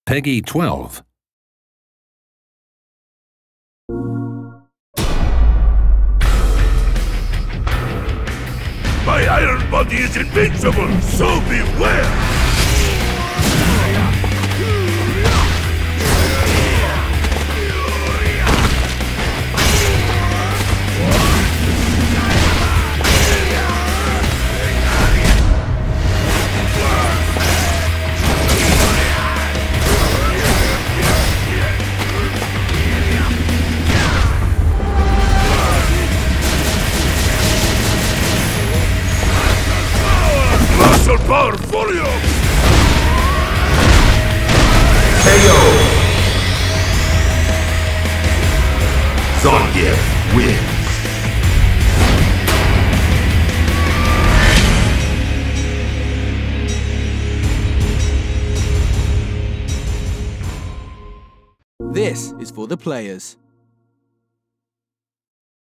Peggy 12. My iron body is invincible, so beware! Martial power folio! KO! Zangief wins. This is for the players.